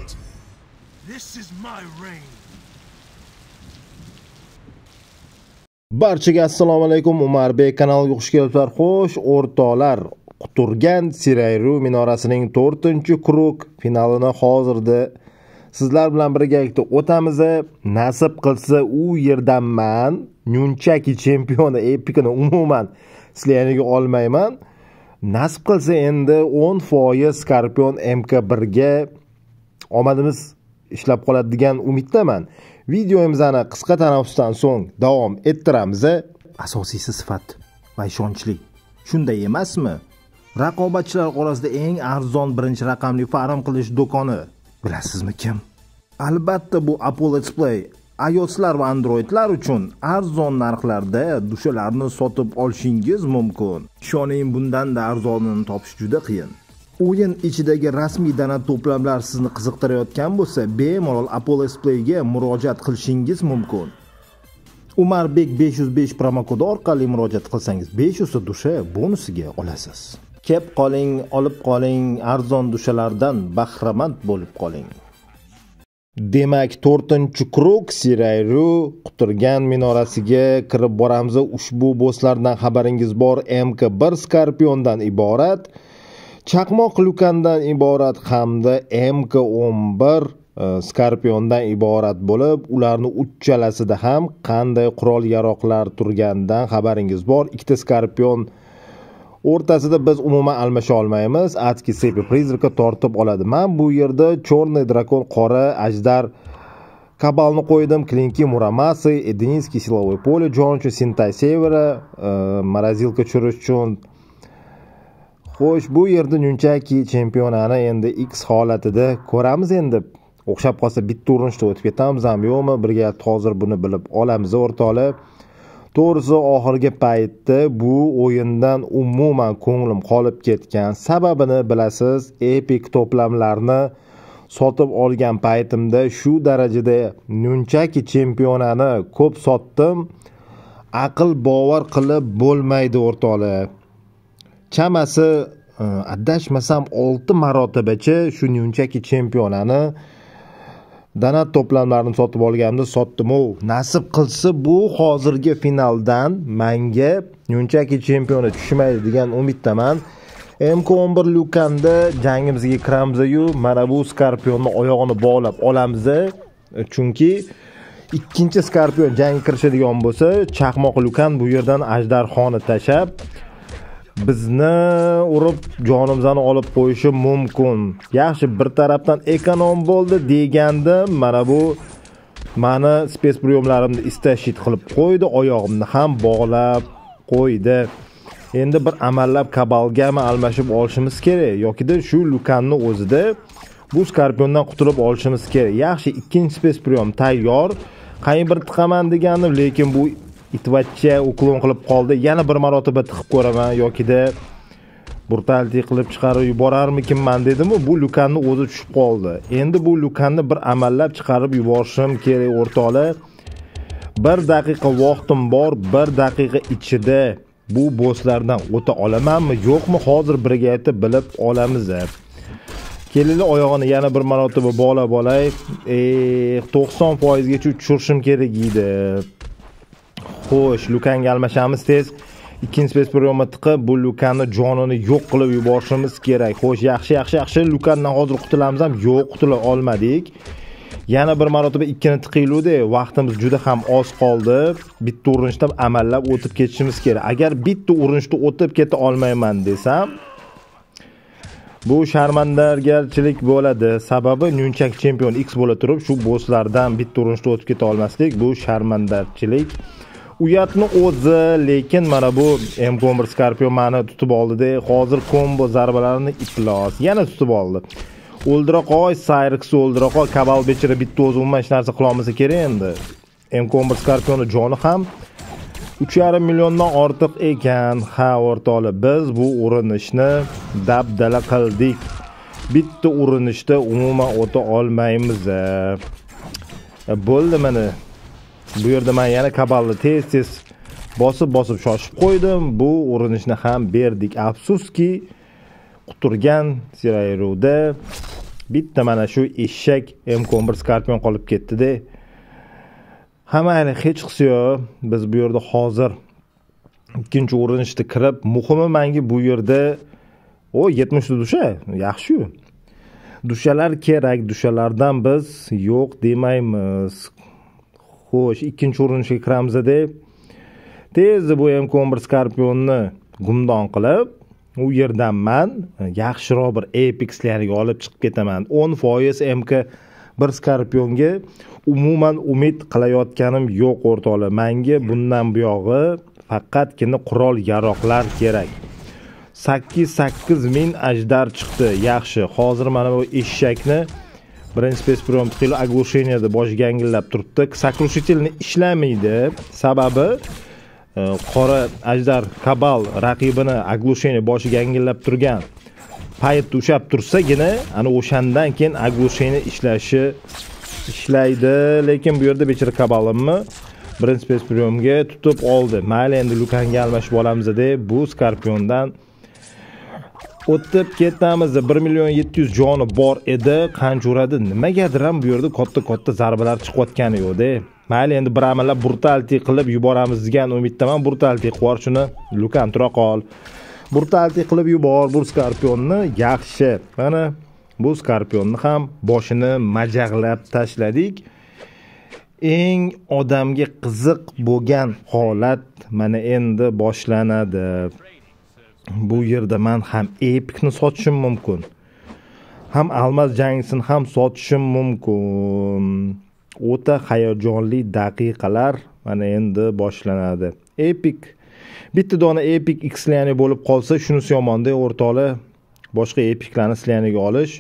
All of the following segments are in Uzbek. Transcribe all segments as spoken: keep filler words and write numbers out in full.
This is my reign. Barchaga assalomu alaykum. Umarbek kanaliga xush kelibsizlar. Xo'sh, o'rtoqlar, Quturgan Sirayru minorasining to'rtinchi krug finalini hozirda sizlar bilan birgalikda o'tamiz. Nasib qilsa u yerdan men Nyunchaki chempioni epikini umuman sizlarga olmayman. Nasib qilsa endi o'n foiz Scorpion M K bir ga omadimiz ishlab qoladi degan umiddaman. Videomizni qisqa tanaffusdan so'ng davom ettiramiz. Asosiysi sifat va ishonchlik. Shunday emasmi? Raqobatchilar orasida eng arzon birinchi raqamli farm qilish do'koni. Bilasizmi kim? Albatta bu Apple Display. iOSlar va Androidlar uchun arzon narxlarda dushalarni sotib olishingiz mumkin. Ishoning, bundan-da arzonini topish juda qiyin. O'yin ichidagi rasmiy dana to'plamlar sizni qiziqtirayotgan bo'lsa, bemalol Apple Displayga murojaat qilishingiz mumkin. Umarbek besh yuz besh promokodi orqali murojaat qilsangiz besh yuz ta dusha bonusiga olasiz. Kep qoling, olib qoling, arzon dushalardan bahramand bo'lib qoling. Demak, to'rtinchi krug Sirayru Quturgan minorasiga kirib boramiz. Ushbu bosslardan xabaringiz bor. M K bir Scorpiondan iborat, Chaqmoq Lukandan iborat hamda M K o'n bir Scorpiondan iborat bo'lib, ularning uchalasida ham qanday qurol-yaroqlar turganidan xabaringiz bor. Ikkita Scorpion o'rtasida biz umuman almasha olmaymiz. Atki sepi prizrika tortib oladi. Men bu yerda Chorniy Drakon, qora ajdar Kabalni qo'ydim. Klinki Muramasi, Edinskiy silovoy pole, Jonchu Sintay Severa, Marazilka tushirish uchun. Xo'sh, bu yerda Nyunchaki chempionani endi X holatida ko'ramiz. Endi o'xshab qolsa bitta urinishda o'tib ketamiz ham yo'qmi? Birga hozir buni bilib olamiz o'rtoqlar. To'g'risi, oxirgi paytda bu o'yindan umuman ko'nglim qolib ketgan. Sababini bilasiz, epik to'plamlarni sotib olgan paytimda shu darajada Nyunchaki chempionani ko'p sotdim. Aql bovar qilib bo'lmaydi o'rtoqlar. Chamasi adashmasam olti marotabacha shu Nyunchaki chempionani dana to'plamlarini sotib olganimda sotdim-u. Nasib qilsa bu hozirgi finaldan menga Nyunchaki chempioni tushmaydi degan umiddaman. M K o'n bir Lukanda jangimizga kiramiz-yu, mana bu Scorpionni oyog'ini bog'lab olamiz. Chunki ikkinchi Scorpion jangga kirishadigan bo'lsa, Chaqmoq Lukan bu yerdan ajdarxoni tashab bizni urib jonimizni olib qo'yishi mumkin. Yaxshi, bir tarafdan ekonom bo'ldi degandim, mana bu meni spes priyomlarimni istashit qilib qo'ydi, oyog'imni ham bog'lab qo'ydi. Endi bir amallab Kabalgami almashib olishimiz kerak yokida shu Lukanni o'zida bu Scorpiondan qutulib olishimiz kerak. Yaxshi, ikkinchi spes priyom tayyor. Qayin bir tiqaman degandim, lekin bu itvachcha uklon qilib qoldi. Yana bir marotaba tiqib ko'raman yokida brutality qilib chiqarib yuborarmikinman dedim-u, bu Lukanni o'zi tushib qoldi. Endi bu Lukanni bir amallab chiqarib yuborishim kerak o'rtoqlar. bir daqiqa vaqtim bor. bir daqiqa ichida bu bosslardan o'ta olamanmi, yo'qmi? Hozir birgalikda bilib olamiz. Kelinglar, oyog'ini yana bir marotaba bog'lab olay. E, to'qson foiz gacha tushirishim kerak edi. Xo'sh, Lukanga almashamiz tez. Ikkinchi spes priyomga tiqib bu Lukanni jonini yo'q qilib yuborishimiz kerak. Xo'sh, yaxshi, yaxshi, yaxshi. Lukandan hozir qutulamiz ham, yo'q, qutula olmadik. Yana bir marotaba ikkini tiqiluvdi. Vaqtimiz juda ham oz qoldi. Bitta urinishda amallab o'tib ketishimiz kerak. Agar bitta urinishda o'tib keta olmayman desam, bu sharmandagarchilik bo'ladi. Sababi Nyunchaki chempion X bo'la turib, shu bosslardan bitta urinishda o'tib keta olmaslik bu sharmandachilik. Uyatni o'zi, lekin mana bu M K o'n bir Scorpion meni tutib oldi-da. Hozir kombo zarbalarini iflos. Yana tutib oldi. O'ldira qo'y, Cyrix o'ldira qo'y, Kabal bechara bitta o'zi umuman hech narsa qila olmasa kerak endi. M K o'n bir Scorpionni joni ham uch yarim milliondan ortiq ekan. Ha o'rtoqlar, biz bu urinishni dabdala qildik. Bitta urinishda umuman o'ta olmaymiz. Bo'ldi mana. Bu yerda men yana Kabalni tez-tez bosib-bosib shoshib qo'ydim. Bu urinishni ham berdik. Afsuski, Quturgan Sirayruda bitta mana shu eshak M K o'n bir Scorpion qolib ketdi-da. Hammani hech qisi yo'q. Biz bu yerda hozir ikkinchi urinishda kirib, muhimi menga bu yerda o yetmish ta dusha, yaxshi-yu. Dushalar kerak, dushalardan biz yo'q demaymiz. Xo'sh, ikkinchi urinishga kiramiz-da. Tezda bu M K o'n bir Scorpionni gumdon qilib, u yerdan men yaxshiroq bir Apexlarga olib chiqib ketaman. o'n foiz M K bir Scorpionga umuman umid qilayotganim yo'q o'rtoqlar. Menga bundan buyog'i faqatgina qurol yaroqlar kerak. sakkiz sakkiz ming ajdar chiqdi. Yaxshi. Hozir mana bu eshakni birinchi spespriom tufayli оглушенияda boshiga angillab turibdi. Sakrушительni ishlamaydi. Sababi qora ajdar Kabal raqibini оглушение boshiga angillab turgan paytda ushab tursagina, ana o'shandan keyin оглушение ishlashi ishlaydi. Lekin bu yerda bechara Kabalimni birinchi spespriomga tutib oldi. Mayli, endi Lukanga almashib olamiz-da. Bu Scorpiondan o'tib ketamiz. bir million yetti yuz joni bor edi. Qancha uradi? Nimagadir ham bu yerda katta-katta zarbalar chiqayotgani yo'q-da. Mayli, endi bir amallab brutality qilib yuboramiz degan umiddaman. Brutality qilib shuni, Lukan tura qol. Brutality qilib yubor bu Scorpionni. Yaxshi. Mana bu Scorpionni ham boshini majag'lab tashladik. Eng odamga qiziq bo'lgan holat mana endi boshlanadi. Bu yerda men ham Epicni sotishim mumkin. Ham Almaz jangisini ham sotishim mumkin. O'ta hayajonli daqiqalar mana endi boshlanadi. Epic bitta dona Epic X'larni bo'lib qolsa, shunisi yomon-da o'rtoqlar. Boshqa Epiclarni sizlarga olish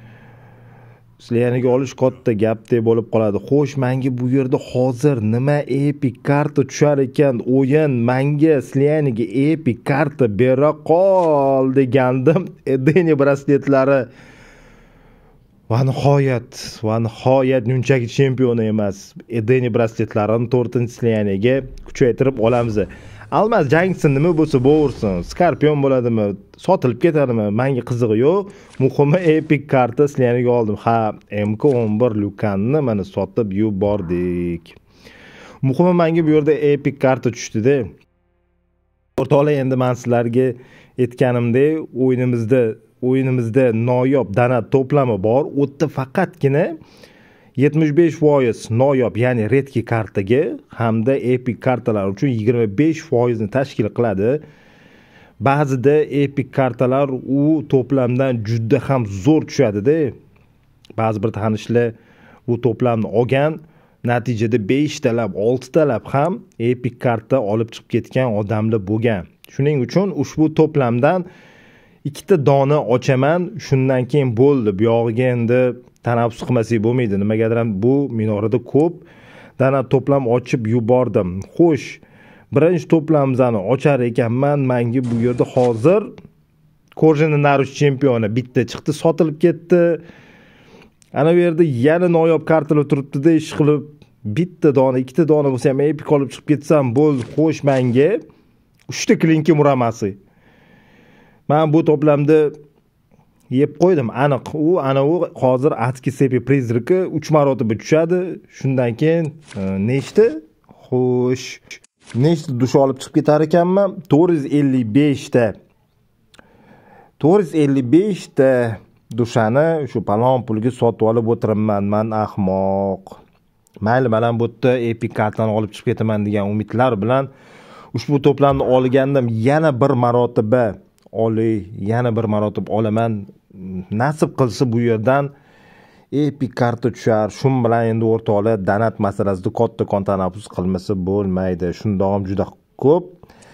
sizlarga olish katta gapdek bo'lib qoladi. Xo'sh, menga bu yerda hozir nima Epic karta tushar ekan, o'yin menga sizlarga Epic karta bera qol degandim. Edeni brasletlari va nihoyat, va nihoyat unchaki chempioni emas. Edeni brasletlarini to'rtinchi sizlarga kuchaytirib olamiz. Almaz jangisi nima bo'lsa bo'versin, Scorpion bo'ladimi, sotilib ketadimi, menga qizig'i yo'q. Muhimi Epic karta sizlarga oldim. Ha, M K o'n bir Lukanni mana sotib yubordik. Muhimi menga bu yerda Epic karta tushdi-da. O'rtoqlar, endi men sizlarga aytganimdek, o'yinimizda o'yinimizda noyob donat to'plami bor. O'tda faqatgina yetmish besh foiz noyob, ya'ni redki kartaga hamda Epic kartalar uchun yigirma besh foiz ni tashkil qiladi. Ba'zida Epic kartalar u to'plamdan juda ham zo'r tushadi-da. Ba'zi bir tanishlar bu to'plamni olgan, natijada besh talab, olti talab ham Epic karta olib chiqib ketgan odamlar bo'lgan. Shuning uchun ushbu to'plamdan ikkita dona ochaman, shundan keyin bo'ldi. Bu yog'iga endi tanaffus qilmasak bo'lmaydi. Nimagadir ham bu minorada ko'p dana to'plam ochib yubordim. Xo'sh, birinchi to'plamimizni ochar ekanman. Menga bu yerda hozir Korjini Naruch chempioni bitta chiqdi, sotilib ketdi. Ana bu yerda yana noyob kartalar turibdi-da, ish qilib bitta dona, ikkita dona bo'lsa ham Epic olib chiqib ketsam bo'ldi. Xo'sh, menga uchta klinki muramasi. Men bu to'plamda yeb qo'ydim, aniq. U ana u hozir Atki Sepi prizriki uch marotaba tushadi. Shundan keyin nechta? Xo'sh, nechta dush olib chiqib ketar ekanman? to'rt yuz ellik besh ta. to'rt yuz ellik besh ta dushani shu palon pulga sotib olib o'tiraman. Men ahmoq. Mayli, men ham bu yerda Epic kartani olib chiqib ketaman degan umidlar bilan ushbu to'plamni olgandim. Yana bir marotaba olay, yana bir marotaba olaman. Nasib qilsa bu yerdan Epic karta tushar. Shun bilan endi o'rtoqlar donat masalasida katta tanaffus qilmasa bo'lmaydi. Shundog'im juda ko'p.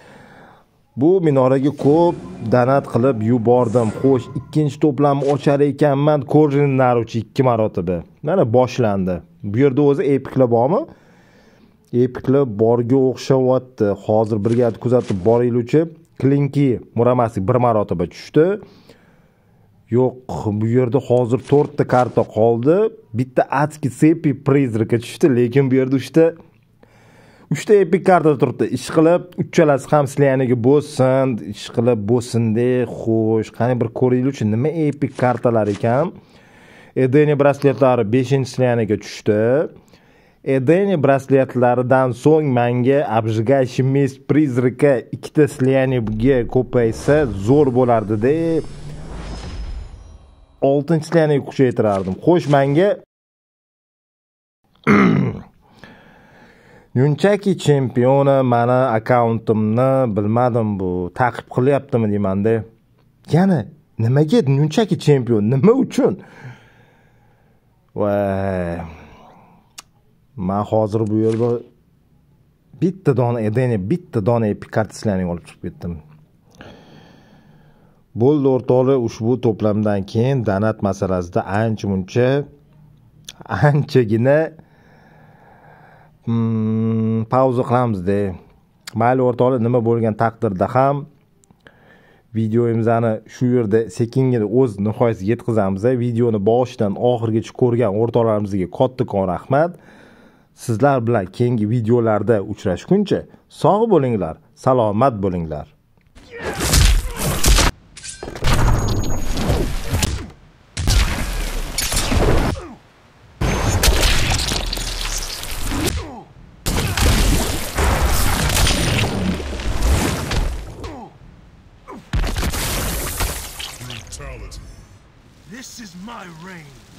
Bu minoraga ko'p donat qilib yubordim. Xo'sh, ikkinchi to'plamni ochar ekanman. Korjini Naruch ikki marotaba. Mana boshlandi. Bu yerda o'zi Epiclar bormi? Epiclar borga o'xshayapti. Hozir birga kuzatib boringlarchi. Klinki muramasi bir marotaba tushdi. Yo'q, bu yerda hozir to'rtta karta qoldi. Bitta Atki Sepi prizrika tushdi, lekin bu yerda uchta uchta Epic karta turibdi. Ish qilib, uchalasi ham sizlarga bo'lsin, ish qilib bo'lsin-da. Xo'sh, qani bir ko'ringlarchi, nima Epic kartalar ekan? Edeni brasletlari beshinchi slyaniga tushdi. Edeni brasletlaridan so'ng menga обжигающий prizrika ikkita slyaniga ko'paysa zo'r bo'lardi-da. oltinchi slyaniga kuchaytirardim. Xo'sh, menga Nunchaki chempioni meni akkauntimni bilmadim bu ta'qib qilyaptimi deyman-da. Yana nimaga Nunchaki chempion? Nima uchun? Voy. Men hozir bu yerda bitta dona Edeni, bitta dona epikartislarni olib chiqib ketdim. Bo'ldi o'rtoqlar, ushbu to'plamdan keyin donat masalasida ancha-muncha anchagina hmm, pauza qilamiz-da. Mayli o'rtoqlar, nima bo'lgan taqdirda ham videomizni shu yerda sekingina o'z nihoyasiga yetkazamiz. Videoni boshidan oxirigacha ko'rgan o'rtoqlarimizga kattakon rahmat. Sizlar bilan keyingi videolarda uchrashguncha sog' bo'linglar, salomat bo'linglar. This is my reign.